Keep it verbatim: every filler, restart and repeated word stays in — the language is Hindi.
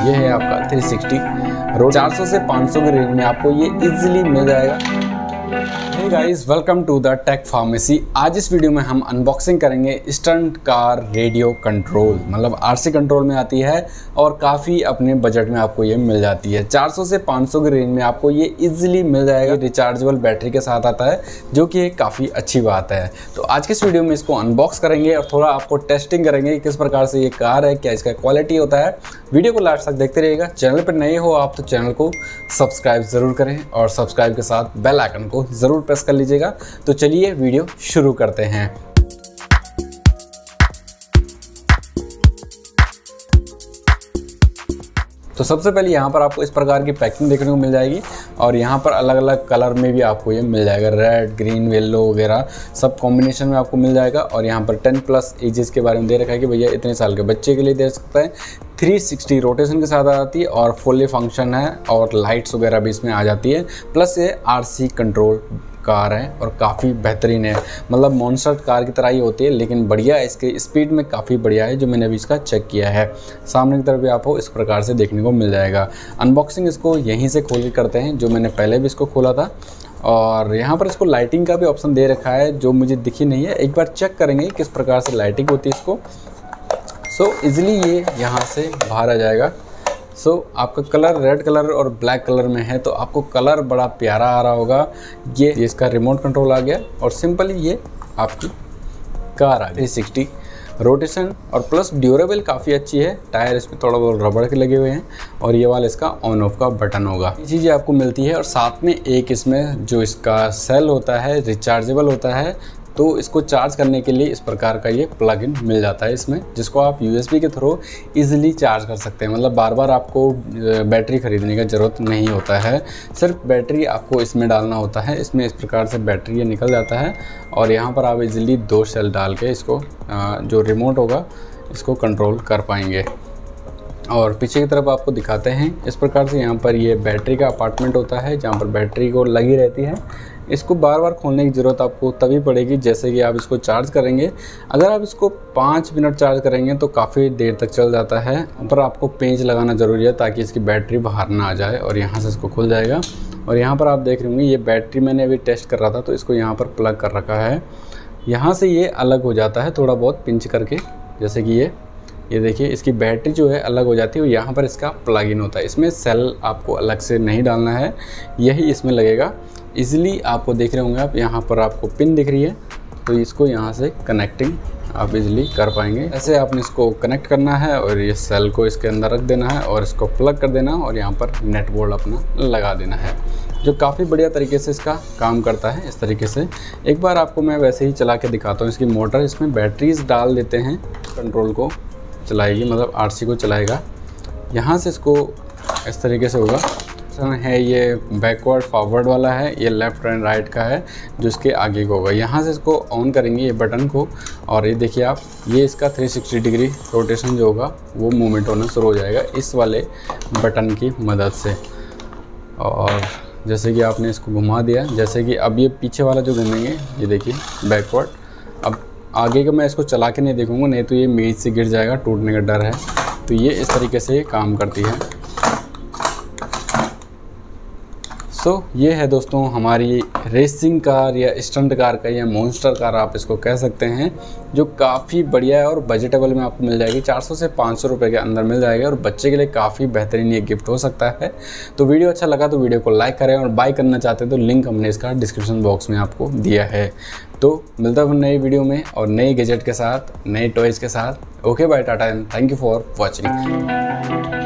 ये है आपका थ्री सिक्सटी रोड चार सौ से पाँच सौ के रेंज में आपको ये इजीली मिल जाएगा। Hey guys, welcome to the tech pharmacy. आज इस वीडियो में हम अनबॉक्सिंग करेंगे स्टंट कार रेडियो कंट्रोल, मतलब आरसी कंट्रोल में आती है और काफ़ी अपने बजट में आपको ये मिल जाती है। चार सौ से पाँच सौ के रेंज में आपको ये इजीली मिल जाएगा। रिचार्जेबल बैटरी के साथ आता है, जो कि एक काफ़ी अच्छी बात है। तो आज के इस वीडियो में इसको अनबॉक्स करेंगे और थोड़ा आपको टेस्टिंग करेंगे किस प्रकार से ये कार है, क्या इसका क्वालिटी होता है। वीडियो को लास्ट तक देखते रहिएगा। चैनल पर नए हो आप तो चैनल को सब्सक्राइब ज़रूर करें और सब्सक्राइब के साथ बेल आइकन को ज़रूर प्रेस कर लीजिएगा। तो चलिए वीडियो शुरू करते हैं। तो सबसे पहले यहाँ पर आपको इस प्रकार की पैकिंग देखने को मिल जाएगी और यहाँ पर अलग अलग कलर में भी आपको ये मिल जाएगा, रेड, ग्रीन, येलो वगैरह सब कॉम्बिनेशन में आपको मिल जाएगा। और यहाँ पर टेन प्लस एजेस के बारे में दे रखा है कि भैया इतने साल के बच्चे के लिए दे सकता है। थ्री सिक्सटी रोटेशन के साथ आ जाती है और फुल्ली फंक्शन है और लाइट्स वगैरह भी इसमें आ जाती है। प्लस ये आरसी कंट्रोल कार है और काफ़ी बेहतरीन है, मतलब मॉन्स्टर कार की तरह ही होती है, लेकिन बढ़िया है। इसके स्पीड में काफ़ी बढ़िया है, जो मैंने अभी इसका चेक किया है। सामने की तरफ भी आपको इस प्रकार से देखने को मिल जाएगा। अनबॉक्सिंग इसको यहीं से खोल के करते हैं, जो मैंने पहले भी इसको खोला था। और यहाँ पर इसको लाइटिंग का भी ऑप्शन दे रखा है, जो मुझे दिखी नहीं है। एक बार चेक करेंगे किस प्रकार से लाइटिंग होती है इसको। सो इजीली ये यहाँ से बाहर आ जाएगा। सो so, आपका कलर रेड कलर और ब्लैक कलर में है, तो आपको कलर बड़ा प्यारा आ रहा होगा। ये इसका रिमोट कंट्रोल आ गया और सिंपली ये आपकी कार आ गई। थ्री सिक्सटी रोटेशन और प्लस ड्यूरेबल काफ़ी अच्छी है। टायर इसमें थोड़ा बहुत रबड़ के लगे हुए हैं और ये वाला इसका ऑन ऑफ का बटन होगा। ये चीज़ें आपको मिलती है और साथ में एक इसमें जो इसका सेल होता है रिचार्जेबल होता है, तो इसको चार्ज करने के लिए इस प्रकार का ये प्लग इन मिल जाता है इसमें, जिसको आप यूएसबी के थ्रू इजीली चार्ज कर सकते हैं। मतलब बार बार आपको बैटरी ख़रीदने का ज़रूरत नहीं होता है, सिर्फ बैटरी आपको इसमें डालना होता है। इसमें इस प्रकार से बैटरी ये निकल जाता है और यहाँ पर आप इजीली दो सेल डाल के इसको जो रिमोट होगा इसको कंट्रोल कर पाएंगे। और पीछे की तरफ आपको दिखाते हैं इस प्रकार से। यहाँ पर ये बैटरी का अपार्टमेंट होता है, जहाँ पर बैटरी को लगी रहती है। इसको बार बार खोलने की ज़रूरत आपको तभी पड़ेगी जैसे कि आप इसको चार्ज करेंगे। अगर आप इसको पाँच मिनट चार्ज करेंगे तो काफ़ी देर तक चल जाता है, पर आपको पेंच लगाना ज़रूरी है ताकि इसकी बैटरी बाहर ना आ जाए। और यहाँ से इसको खुल जाएगा और यहाँ पर आप देख रहे होंगे ये बैटरी मैंने अभी टेस्ट कर रहा था, तो इसको यहाँ पर प्लग कर रखा है। यहाँ से ये अलग हो जाता है थोड़ा बहुत पिंच करके, जैसे कि ये ये देखिए इसकी बैटरी जो है अलग हो जाती है और यहाँ पर इसका प्लग इन होता है। इसमें सेल आपको अलग से नहीं डालना है, यही इसमें लगेगा। इजीली आपको देख रहे होंगे आप, यहाँ पर आपको पिन दिख रही है, तो इसको यहाँ से कनेक्टिंग आप इजीली कर पाएंगे। ऐसे आपने इसको कनेक्ट करना है और ये सेल को इसके अंदर रख देना है और इसको प्लग कर देना और यहाँ पर नेट बोर्ड अपना लगा देना है, जो काफ़ी बढ़िया तरीके से इसका काम करता है। इस तरीके से एक बार आपको मैं वैसे ही चला के दिखाता हूँ। इसकी मोटर इसमें बैटरीज डाल देते हैं, कंट्रोल को चलाएगी, मतलब आरसी को चलाएगा। यहाँ से इसको इस तरीके से होगा है। ये बैकवर्ड फॉरवर्ड वाला है, ये लेफ़्ट एंड राइट का है, जो इसके आगे को होगा। यहाँ से इसको ऑन करेंगे ये बटन को और ये देखिए आप, ये इसका थ्री सिक्सटी डिग्री रोटेशन जो होगा वो मूवमेंट होना शुरू हो जाएगा इस वाले बटन की मदद से। और जैसे कि आपने इसको घुमा दिया, जैसे कि अब ये पीछे वाला जो घूमेंगे, ये देखिए बैकवर्ड। अब आगे का मैं इसको चला के नहीं देखूँगा, नहीं तो ये मेज से गिर जाएगा, टूटने का डर है। तो ये इस तरीके से काम करती है। सो so, ये है दोस्तों हमारी रेसिंग कार या स्टंट कार का या मॉन्स्टर कार आप इसको कह सकते हैं, जो काफ़ी बढ़िया है और बजटेबल में आपको मिल जाएगी। चार सौ से पाँच सौ रुपये के अंदर मिल जाएगा और बच्चे के लिए काफ़ी बेहतरीन ये गिफ्ट हो सकता है। तो वीडियो अच्छा लगा तो वीडियो को लाइक करें और बाय करना चाहते हैं तो लिंक हमने इसका डिस्क्रिप्शन बॉक्स में आपको दिया है। तो मिलता है नई वीडियो में और नई गैजेट के साथ, नए टॉयज़ के साथ। Okay bye, tata and thank you for watching.